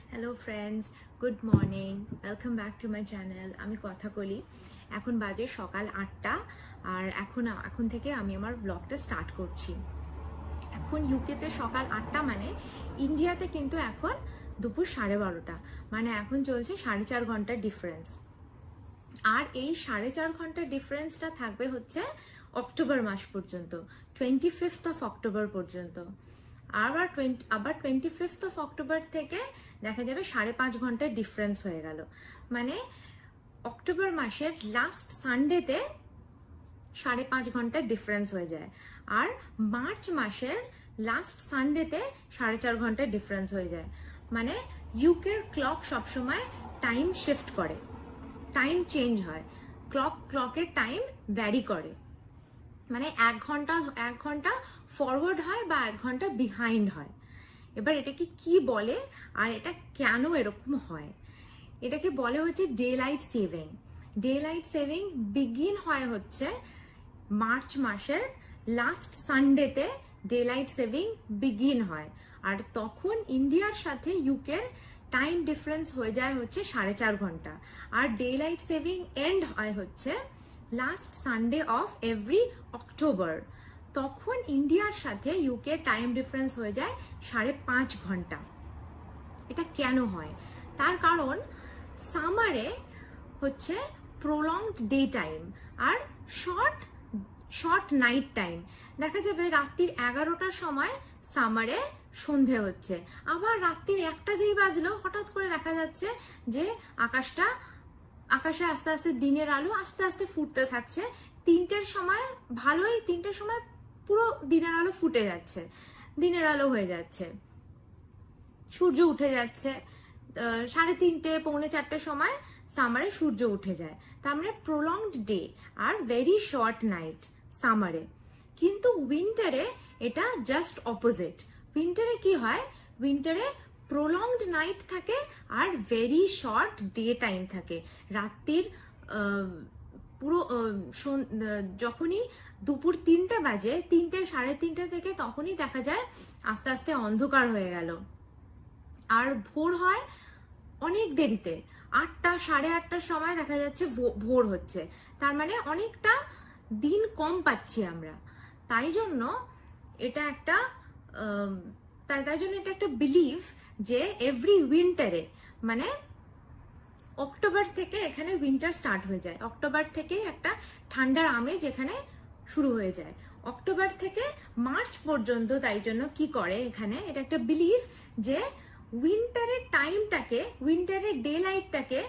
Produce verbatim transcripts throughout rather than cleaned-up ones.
Hello friends, good morning. Welcome back to my channel. আমি কথা বলি। এখন বাজে সকাল আটটা আর এখন এখন থেকে আমি আমার ব্লগটা স্টার্ট করছি। এখন ইউকেতে সকাল আটটা মানে ইন্ডিয়াতে কিন্তু এখন দুপুর সাড়ে বারোটা, মানে এখন চলছে সাড়ে চার ঘন্টার ডিফারেন্স। আর এই সাড়ে চার ঘন্টার ডিফারেন্সটা থাকবে হচ্ছে অক্টোবর মাস পর্যন্ত, টোয়েন্টি ফিফথ অফ অক্টোবর পর্যন্ত। আবার টোয়েন্টি আবার টোয়েন্টি ফিফথ অফ অক্টোবর থেকে দেখা যাবে সাড়ে পাঁচ ঘন্টার ডিফারেন্স হয়ে গেল, মানে অক্টোবর মাসের লাস্ট সানডেতে সাড়ে পাঁচ ঘন্টার ডিফারেন্স হয়ে যায়, আর মার্চ মাসের লাস্ট সানডেতে সাড়ে চার ঘন্টার ডিফারেন্স হয়ে যায়। মানে ইউকের ক্লক সবসময় টাইম শিফট করে, টাইম চেঞ্জ হয়, ক্লক ক্লকের টাইম ভ্যারি করে, মানে এক ঘন্টা এক ঘন্টা ফরওয়ার্ড হয় বা এক ঘন্টা বিহাইন্ড হয়। এবার এটাকে কি বলে আর এটা কেন এরকম হয়? এটাকে বলে হচ্ছে daylight saving. Daylight saving begin হয় হচ্ছে মার্চ মাসের লাস্ট সানডেতে ডে লাইট সেভিং বিগিন হয়, আর তখন ইন্ডিয়ার সাথে ইউকের টাইম ডিফারেন্স হয়ে যায় হচ্ছে সাড়ে চার ঘন্টা, আর ডে লাইট সেভিং এন্ড হয় হচ্ছে last Sunday of every October. তখন ইন্ডিয়ার সাথে ইউকে টাইম ডিফারেন্স হয়ে যায় সাড়ে পাঁচ ঘন্টা। এটা কেন হয়? তার কারণ সামারে হচ্ছে প্রলংড ডে টাইম আর শর্ট শর্ট নাইট টাইম। দেখা যাবে রাত্রির এগারোটার সময় সামারে সন্ধে হচ্ছে, আবার রাত্রির একটা যেই বাজলো হঠাৎ করে দেখা যাচ্ছে যে আকাশটা আকাশে আস্তে আস্তে দিনের আলো আস্তে আস্তে ফুটতে থাকছে। তিনটের সময় ভালোই তিনটের সময় পুরো দিনের আলো ফুটে যাচ্ছে, দিনের আলো হয়ে যাচ্ছে, সূর্য উঠে যাচ্ছে। সাড়ে তিনটে পৌনে চারটের সময় সামারে সূর্য উঠে যায়। তার মানে প্রলংড ডে আর ভেরি শর্ট নাইট সামারে। কিন্তু উইন্টারে এটা জাস্ট অপোজিট। উইন্টারে কি হয়? উইন্টারে প্রলংড নাইট থাকে আর ভেরি শর্ট ডে টাইম থাকে। রাত্রির পুরো যখনই দুপুর তিনটে বাজে, তিনটে সাড়ে তিনটে থেকে তখনই দেখা যায় আস্তে আস্তে অন্ধকার হয়ে গেল, আর ভোর হয় অনেক দেরিতে, আটটা সাড়ে আটটার সময় দেখা যাচ্ছে ভোর হচ্ছে। তার মানে অনেকটা দিন কম পাচ্ছি আমরা। তাই জন্য এটা একটা তাই তাই জন্য এটা একটা বিলিভ যে এভরি উইন্টারে, মানে অক্টোবর থেকে এখানে উইন্টার স্টার্ট হয়ে যায়, অক্টোবর থেকে একটা ঠান্ডার আমেজ এখানে শুরু হয়ে যায় অক্টোবর থেকে মার্চ পর্যন্ত। তাই জন্য কি করে এখানে, এটা একটা বিলিভ যে উইন্টারের টাইমটাকে, উইন্টারের ডে লাইটটাকে,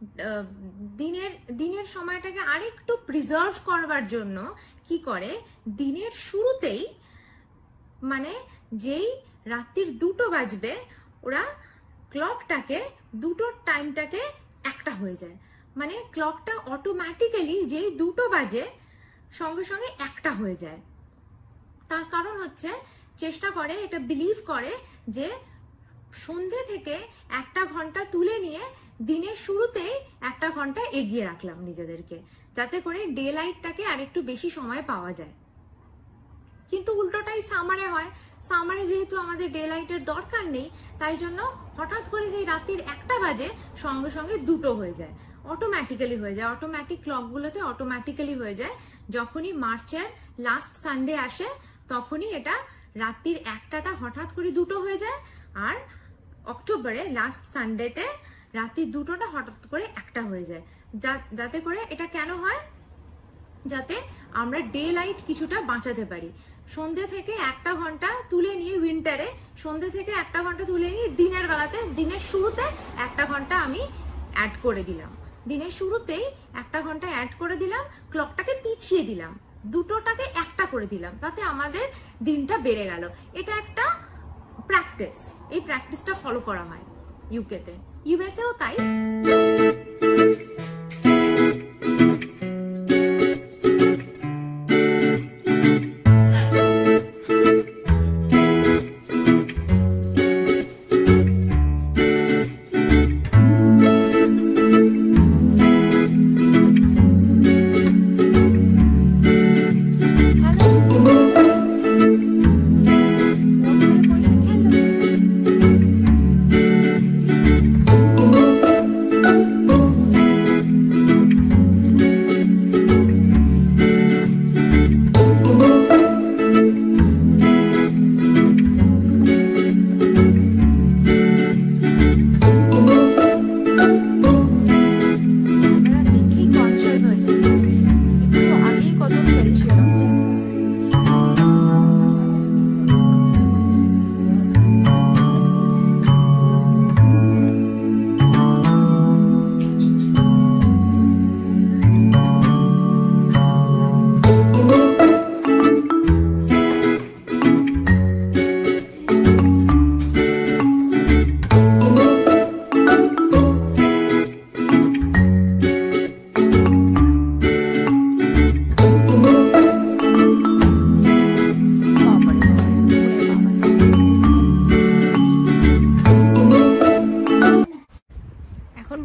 দিনের দিনের সময়টাকে আরেকটু প্রিজার্ভ করবার জন্য কি করে, দিনের শুরুতেই মানে যেই রাত্রির দুটো বাজবে ওরা ক্লকটাকে দুটোর টাইমটাকে একটা হয়ে যায়, মানে ক্লকটা অটোমেটিক্যালি যেই দুটো বাজে সঙ্গে সঙ্গে একটা হয়ে যায়। তার কারণ হচ্ছে চেষ্টা করে, এটা বিলিভ করে যে সন্ধে থেকে একটা ঘন্টা তুলে নিয়ে দিনের শুরুতেই একটা ঘন্টা এগিয়ে রাখলাম নিজেদেরকে, যাতে করে ডে লাইটটাকে আরেকটু বেশি সময় পাওয়া যায়। কিন্তু উল্টোটাই সামারে হয়। সামারে যেহেতু আমাদের ডে লাইটের দরকার নেই, তাই জন্য হঠাৎ করে যে রাত্রির একটা বাজে সঙ্গে সঙ্গে দুটো হয়ে যায়, অটোমেটিক্যালি হয়ে যায়, অটোমেটিক ক্লকগুলোতে অটোমেটিক্যালি হয়ে যায়। যখনই মার্চের লাস্ট সানডে আসে তখনই এটা রাত্রির একটাটা হঠাৎ করে দুটো হয়ে যায়, আর অক্টোবরে লাস্ট সানডেতে রাত্রির দুটোটা হঠাৎ করে একটা হয়ে যায়। যাতে করে এটা কেন হয়? যাতে আমরা ডে লাইট কিছুটা বাঁচাতে পারি। সন্ধ্যে থেকে একটা ঘন্টা তুলে নিয়ে উইন্টারে সন্ধ্যে থেকে একটা ঘন্টা তুলে নিয়ে দিনের বেলাতে, দিনের শুরুতে একটা ঘন্টা আমি অ্যাড করে দিলাম, দিনের শুরুতেই একটা ঘন্টা অ্যাড করে দিলাম, ক্লকটাকে পিছিয়ে দিলাম, দুটোটাকে একটা করে দিলাম, তাতে আমাদের দিনটা বেড়ে গেল। এটা একটা প্র্যাকটিস, এই প্র্যাকটিসটা ফলো করা হয় ইউকেতে, ইউএসএও তাই।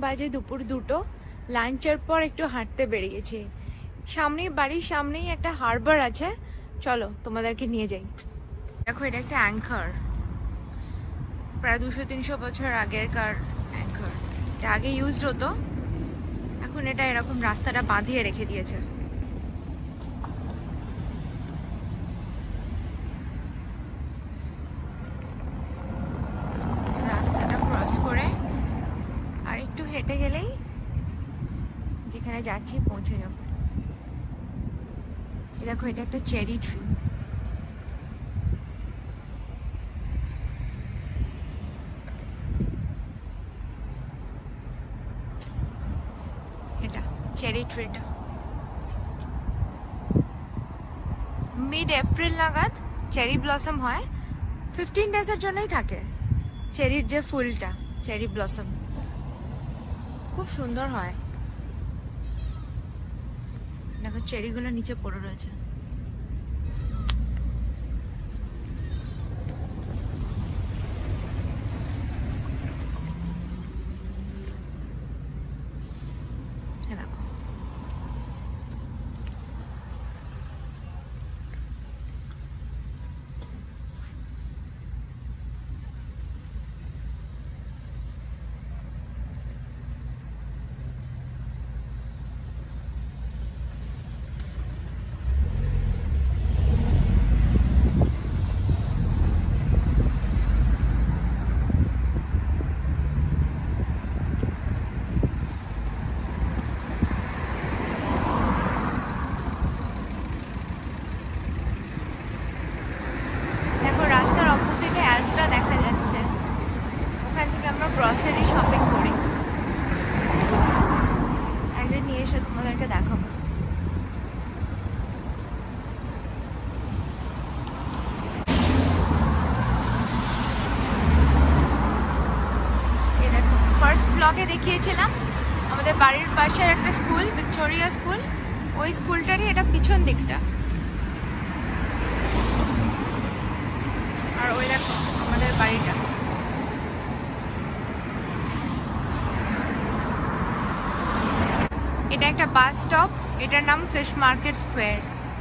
বাজে দুপুর দুটো। লাঞ্চের পর একটু হাঁটতে বেরিয়েছি। সামনেই বাড়ির সামনেই একটা হারবার আছে, চলো তোমাদেরকে নিয়ে যাই। দেখো এটা একটা অ্যাঙ্কার, প্রায় দুশো তিনশো বছর আগেরকার অ্যাঙ্কার। এটা আগে ইউজড হতো, এখন এটা এরকম রাস্তাটা বাঁধিয়ে রেখে দিয়েছে। রাস্তাটা ক্রস করে আর একটু হেঁটে গেলেই যেখানে যাচ্ছি পৌঁছে যাব। দেখো এটা একটা চেরি ট্রি। এটা চেরি ট্রিটা মিড এপ্রিল নাগাদ চেরি ব্লসম হয়। ফিফটিন ডেজের জন্যই থাকে চেরির যে ফুলটা, চেরি ব্লসম খুব সুন্দর হয়। দেখো চেরিগুলো নিচে পড়ে রয়েছে। দেখো গ্রসারি শপিং করি, একদিন নিয়ে এসে তোমাদেরকে দেখাবো। এই দেখো ফার্স্ট ব্লগে দেখিয়েছিলাম আমাদের বাড়ির পাশের একটা স্কুল, ভিক্টোরিয়া স্কুল, ওই স্কুলটারই এটা পিছন দিকটা। আর ওই দেখো আমাদের বাড়িটা। এটা একটা বাস স্টপ, এটার নাম ফিশ মার্কেট স্কোয়ার।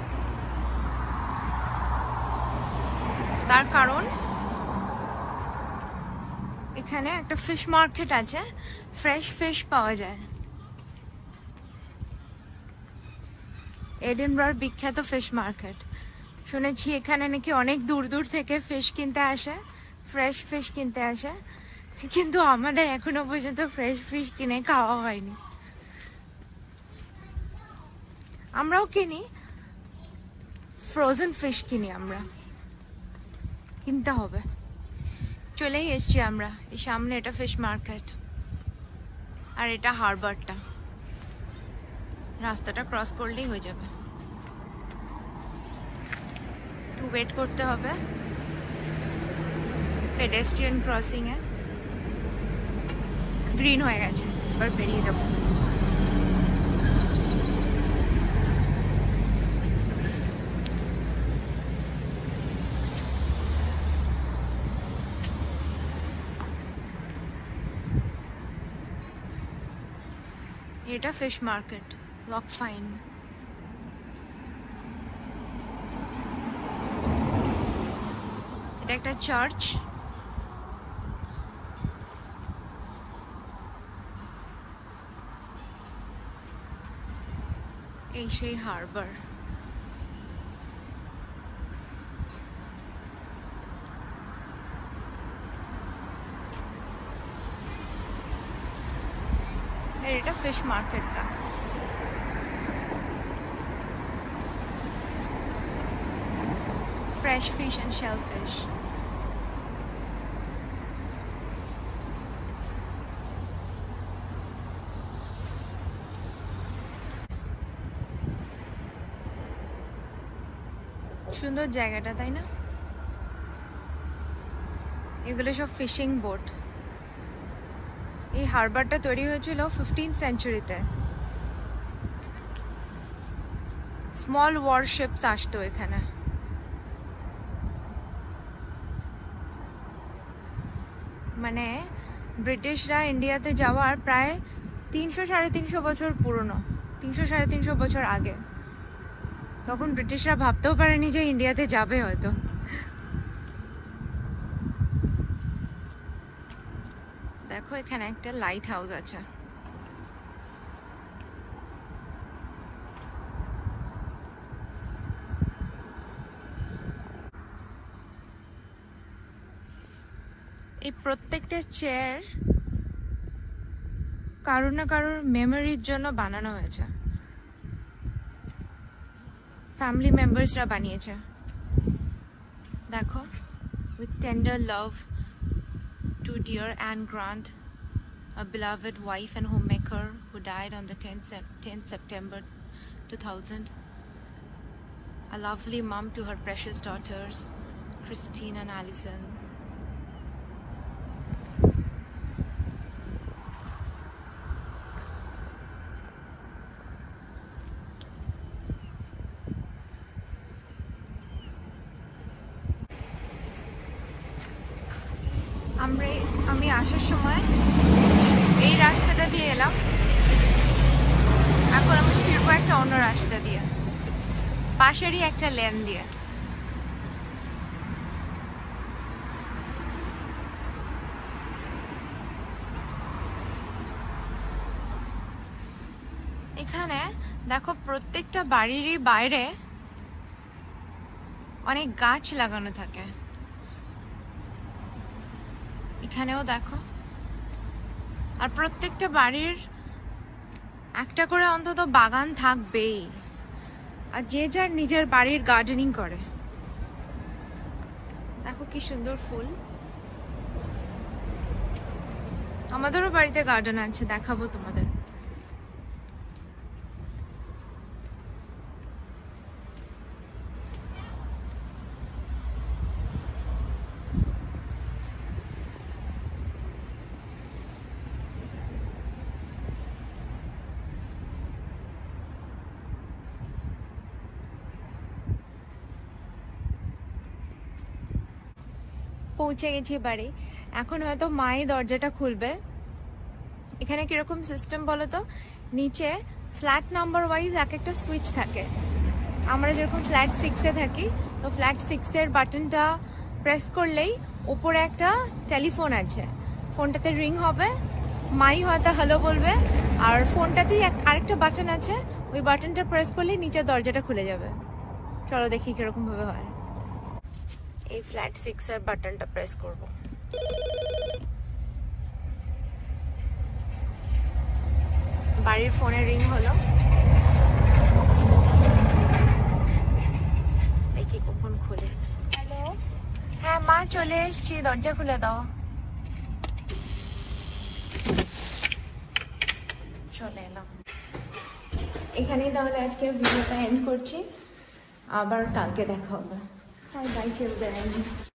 তার কারণ এখানে একটা ফিশ মার্কেট আছে, ফ্রেশ ফিশ পাওয়া যায়। এডিনবরার বিখ্যাত ফিশ মার্কেট। শুনেছি এখানে নাকি অনেক দূর দূর থেকে ফিশ কিনতে আসে, ফ্রেশ ফিশ কিনতে আসে, কিন্তু আমাদের এখনো পর্যন্ত ফ্রেশ ফিশ কিনে খাওয়া হয়নি। আমরাও কিনি, ফ্রোজেন ফিশ কিনি, আমরা কিনতে হবে। চলেই এসছি আমরা, এই সামনে এটা ফিশ মার্কেট আর এটা হারবারটা। রাস্তাটা ক্রস করলেই হয়ে যাবে, একটু ওয়েট করতে হবে পেডেস্ট্রিয়ান ক্রসিং এ। গ্রিন হয়ে গেছে, এবার বেরিয়ে যাবো। এটা ফিশ মার্কেট, লক ফাইন। এটা একটা চার্চ, এই সেই হারবার। এটা ফিশ মার্কেটটা। Fresh fish and shellfish. সুন্দর জায়গাটা, তাই না? এগুলো সব ফিশিং বোট। এই হারবারটা তৈরি হয়েছিল ফিফটিন্থ সেঞ্চুরিতে। স্মল ওয়ারশিপস আসতো এখানে। মানে ব্রিটিশরা ইন্ডিয়াতে যাওয়ার প্রায় তিনশো সাড়ে তিনশো বছর পুরনো, তিনশো সাড়ে তিনশো বছর আগে। তখন ব্রিটিশরা ভাবতেও পারেনি যে ইন্ডিয়াতে যাবে হয়তো। দেখো এখানে একটা লাইট হাউস আছে। এই প্রত্যেকটা চেয়ার কারোর না কারোর মেমোরির জন্য বানানো হয়েছে, ফ্যামিলি মেম্বার্সরা বানিয়েছে। দেখো, with tender love to dear Anne Grant, a beloved wife and homemaker who died on the tenth September two thousand. A lovely mom to her precious daughters, Christine and Allison. আমরা আমি আসার সময় এই রাস্তাটা দিয়ে এলাম, এখন আমি ফিরবো একটা অন্য রাস্তা দিয়ে, পাশেরই একটা লেন দিয়ে। এখানে দেখো প্রত্যেকটা বাড়িরই বাইরে অনেক গাছ লাগানো থাকে। এখানেও দেখো, আর প্রত্যেকটা বাড়ির একটা করে অন্তত বাগান থাকবেই, আর যে যার নিজের বাড়ির গার্ডেনিং করে। দেখো কি সুন্দর ফুল। আমাদেরও বাড়িতে গার্ডেন আছে, দেখাবো তোমাদের। পৌঁছে গেছি বাড়ি। এখন হয়তো মাই দরজাটা খুলবে। এখানে কিরকম সিস্টেম বলো তো, নিচে ফ্ল্যাট নাম্বার ওয়াইজ এক একটা সুইচ থাকে। আমরা যেরকম ফ্ল্যাট সিক্সে থাকি, তো ফ্ল্যাট সিক্সের বাটনটা প্রেস করলেই ওপরে একটা টেলিফোন আছে, ফোনটাতে রিং হবে, মাই হয়তো হ্যালো বলবে, আর ফোনটাতেই আরেকটা বাটন আছে, ওই বাটনটা প্রেস করলেই নিচে দরজাটা খুলে যাবে। চলো দেখি কিরকম ভাবে হয়। এই ফ্ল্যাট সিক্স এর বাটনটা প্রেস করব। বাড়ির ফোনে রিং হলো, দেখি কখন খুলে। হ্যালো, হ্যাঁ মা চলে এসেছি, দরজা খুলে দাও। চলে এলাম। এখানেই তাহলে আজকে ভিডিওটা এন্ড করছি, আবার কালকে দেখা হবে। Bye bye till then.